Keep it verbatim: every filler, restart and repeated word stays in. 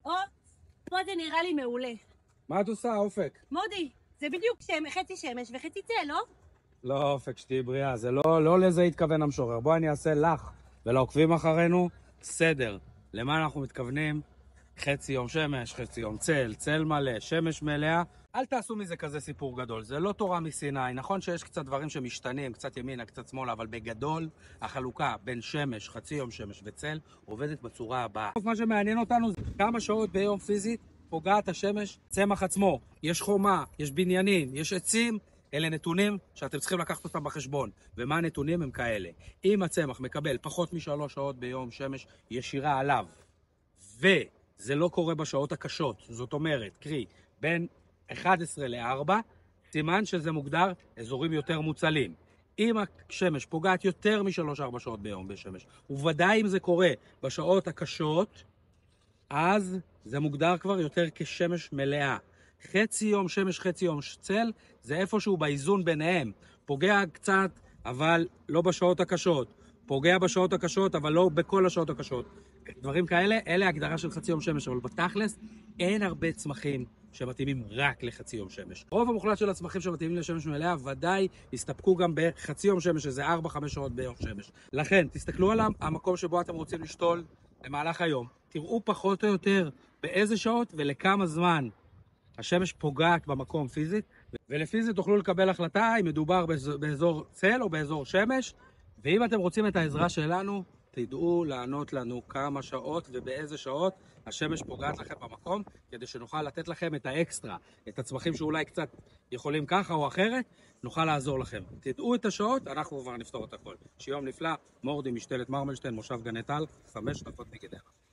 או, פה זה נראה לי מעולה. מה את עושה, אופק? מודי, זה בדיוק שם, חצי שמש וחצי צל, לא? לא, אופק, שתהי בריאה. זה לא, לא לזה התכוון המשורר. בואי אני אעשה לך ולעוקבים אחרינו סדר. למה אנחנו מתכוונים? חצי יום שמש, חצי יום צל, צל מלא, שמש מלאה. אל תעשו מזה כזה סיפור גדול. זה לא תורה מסיני. נכון שיש קצת דברים שמשתנים, קצת ימינה, קצת שמאלה, אבל בגדול החלוקה בין שמש, חצי יום שמש וצל עובדת בצורה הבאה. מה שמעניין אותנו זה כמה שעות ביום פיזית פוגעת השמש, צמח עצמו. יש חומה, יש בניינים, יש עצים. אלה נתונים שאתם צריכים לקחת אותם בחשבון. ומה הנתונים הם כאלה? אם הצמח מקבל פחות משלוש שעות ביום שמש ישירה עליו, וזה לא קורה בשעות הקשות, זאת אומרת, קרי, בין אחת עשרה ל-ארבע, סימן שזה מוגדר אזורים יותר מוצלים. אם השמש פוגעת יותר משלוש ארבע שעות ביום בשמש, וודאי אם זה קורה בשעות הקשות, אז זה מוגדר כבר יותר כשמש מלאה. חצי יום שמש, חצי יום צל, זה איפשהו באיזון ביניהם. פוגע קצת, אבל לא בשעות הקשות. פוגע בשעות הקשות, אבל לא בכל השעות הקשות. דברים כאלה, אלה ההגדרה של חצי יום שמש, אבל בתכלס אין הרבה צמחים שמתאימים רק לחצי יום שמש. רוב המוחלט של הצמחים שמתאימים לשמש מלאה, ודאי יסתפקו גם בחצי יום שמש, שזה ארבע חמש שעות ביום שמש. לכן, תסתכלו על המקום שבו אתם רוצים לשתול במהלך היום. תראו פחות או יותר באיזה שעות ולכמה זמן השמש פוגעת במקום פיזית, ולפי זה תוכלו לקבל החלטה אם מדובר באזור צל או באזור שמש, ואם אתם רוצים את העזרה שלנו, תדעו לענות לנו כמה שעות ובאיזה שעות השמש פוגעת לכם במקום, כדי שנוכל לתת לכם את האקסטרה, את הצמחים שאולי קצת יכולים ככה או אחרת, נוכל לעזור לכם. תדעו את השעות, אנחנו כבר נפתור את הכל. שיום נפלא, מורדי משתלת מרמלשטיין, מושב גני טל, חמש דקות מגדרה.